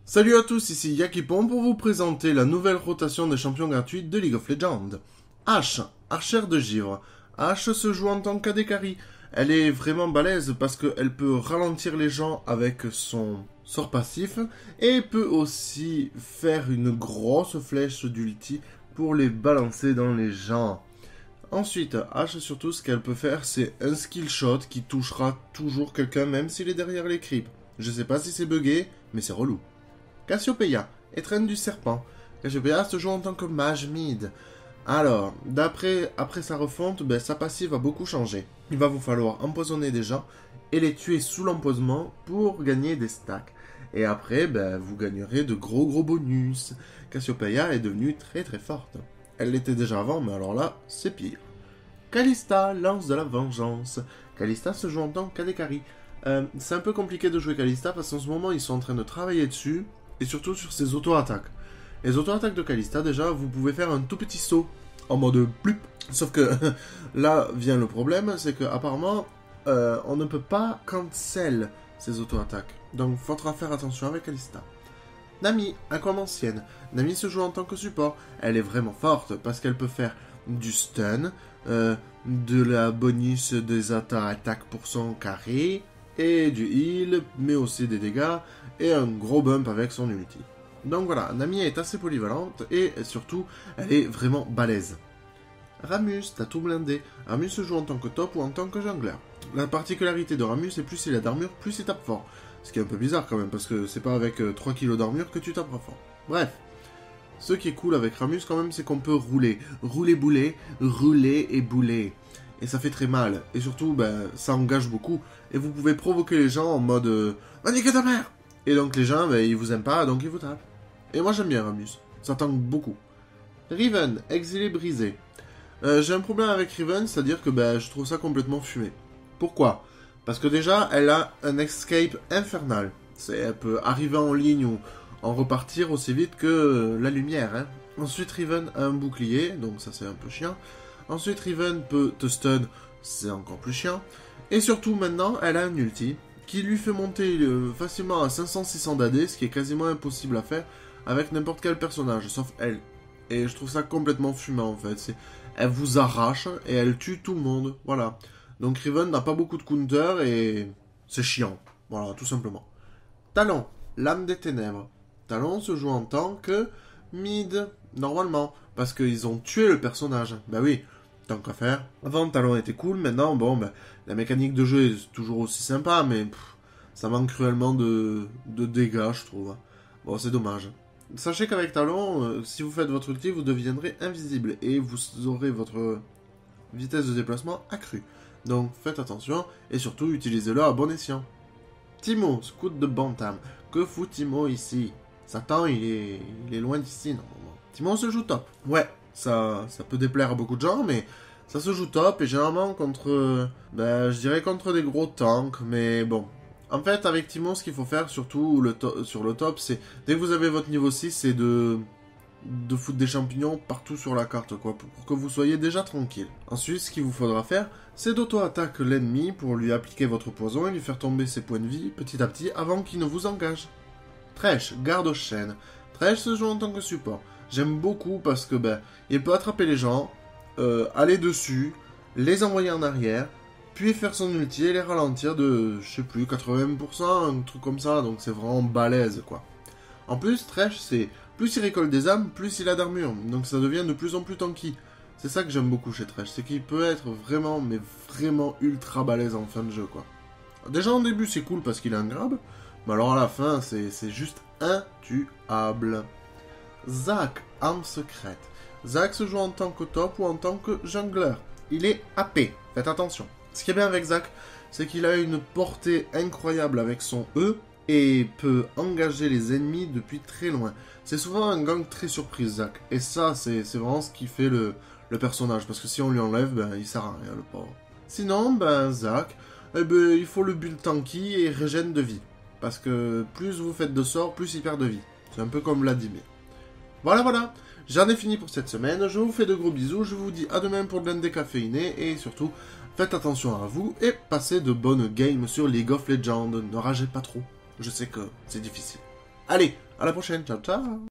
Salut à tous, ici Yakipon pour vous présenter la nouvelle rotation des champions gratuits de League of Legends. Ashe, archère de givre. Ashe se joue en tant qu'AD carry. Elle est vraiment balèze parce qu'elle peut ralentir les gens avec son sort passif et peut aussi faire une grosse flèche d'ulti pour les balancer dans les gens. Ensuite, Ashe surtout ce qu'elle peut faire c'est un skill shot qui touchera toujours quelqu'un même s'il est derrière les creeps. Je sais pas si c'est buggé, mais c'est relou. Cassiopeia, étreinte du serpent. Cassiopeia se joue en tant que mage mid. Alors, après sa refonte, sa passive a beaucoup changé. Il va vous falloir empoisonner des gens et les tuer sous l'empoisonnement pour gagner des stacks. Et après, vous gagnerez de gros bonus. Cassiopeia est devenue très forte. Elle l'était déjà avant, mais alors là, c'est pire. Kalista, lance de la vengeance. Kalista se joue en tant qu'AD carry. C'est un peu compliqué de jouer Kalista parce qu'en ce moment, ils sont en train de travailler dessus. Et surtout sur ses auto-attaques. Les auto-attaques de Kalista, déjà, vous pouvez faire un tout petit saut en mode plup. Sauf que là vient le problème, c'est qu'apparemment, on ne peut pas cancel ces auto-attaques. Donc, il faudra faire attention avec Kalista. Nami, aquamancienne. Nami se joue en tant que support. Elle est vraiment forte parce qu'elle peut faire du stun, de la bonus des attaques pour son carré, et du heal, mais aussi des dégâts, et un gros bump avec son ulti. Donc voilà, Nami est assez polyvalente, et surtout, elle est vraiment balèze. Ramus, t'as tout blindé. Ramus se joue en tant que top ou en tant que jungler. La particularité de Ramus, c'est plus il a d'armure, plus il tape fort. Ce qui est un peu bizarre quand même, parce que c'est pas avec 3 kg d'armure que tu taperas fort. Bref. Ce qui est cool avec Ramus quand même, c'est qu'on peut rouler. Rouler et bouler. Et ça fait très mal. Et surtout, ça engage beaucoup. Et vous pouvez provoquer les gens en mode va niquer ta mère. Et donc les gens, ils vous aiment pas, donc ils vous tapent. Et moi j'aime bien Ramus. Ça tank beaucoup. Riven, exilé brisé. J'ai un problème avec Riven, c'est-à-dire que je trouve ça complètement fumé. Pourquoi ? Parce que déjà, elle a un escape infernal. Elle peut arriver en ligne ou en repartir aussi vite que la lumière. Hein. Ensuite, Riven a un bouclier, donc ça c'est un peu chiant. Ensuite, Riven peut te stun, c'est encore plus chiant. Et surtout, maintenant, elle a un ulti qui lui fait monter facilement à 500-600 d'AD, ce qui est quasiment impossible à faire avec n'importe quel personnage, sauf elle. Et je trouve ça complètement fumant en fait. Elle vous arrache et elle tue tout le monde, voilà. Donc Riven n'a pas beaucoup de counter et c'est chiant, voilà, tout simplement. Talon, l'âme des ténèbres. Talon se joue en tant que mid, normalement, parce qu'ils ont tué le personnage. Oui, tant qu'à faire. Avant, Talon était cool, maintenant, la mécanique de jeu est toujours aussi sympa, mais ça manque cruellement de dégâts, je trouve. Bon, c'est dommage. Sachez qu'avec Talon, si vous faites votre ulti, vous deviendrez invisible, et vous aurez votre vitesse de déplacement accrue. Donc, faites attention, et surtout, utilisez-le à bon escient. Teemo, scout de Bantam. Que fout Teemo ici? Satan, il est loin d'ici, normalement. Teemo se joue top. Ouais, ça peut déplaire à beaucoup de gens, mais ça se joue top, et généralement contre, je dirais contre des gros tanks, mais bon. En fait, avec Teemo, ce qu'il faut faire, surtout sur le top, c'est, dès que vous avez votre niveau 6, c'est de foutre des champignons partout sur la carte, quoi, pour que vous soyez déjà tranquille. Ensuite, ce qu'il vous faudra faire, c'est d'auto-attaque l'ennemi pour lui appliquer votre poison et lui faire tomber ses points de vie petit à petit avant qu'il ne vous engage. Thresh, garde aux chaînes. Thresh se joue en tant que support. J'aime beaucoup parce que, il peut attraper les gens, aller dessus, les envoyer en arrière, puis faire son ulti et les ralentir de, je sais plus, 80%, un truc comme ça, donc c'est vraiment balèze, quoi. En plus, Thresh, c'est plus il récolte des âmes, plus il a d'armure, donc ça devient de plus en plus tanky. C'est ça que j'aime beaucoup chez Thresh, c'est qu'il peut être vraiment, mais vraiment ultra balèze en fin de jeu, quoi. Déjà en début, c'est cool parce qu'il a un grab, mais alors à la fin, c'est juste intuable. Zac, arme secrète. Zac se joue en tant que top ou en tant que jungler. Il est AP, faites attention. Ce qui est bien avec Zac, c'est qu'il a une portée incroyable avec son E, et peut engager les ennemis depuis très loin. C'est souvent un gang très surprise, Zac. Et ça, c'est vraiment ce qui fait le personnage. Parce que si on lui enlève, il sert à rien, le pauvre. Sinon, Zac, il faut le build tanky et régène de vie. Parce que plus vous faites de sorts, plus il perd de vie. C'est un peu comme Vladimir. Voilà. J'en ai fini pour cette semaine. Je vous fais de gros bisous. Je vous dis à demain pour de l'indécaféiné. Et surtout, faites attention à vous et passez de bonnes games sur League of Legends. Ne ragez pas trop. Je sais que c'est difficile. Allez, À la prochaine, ciao ciao.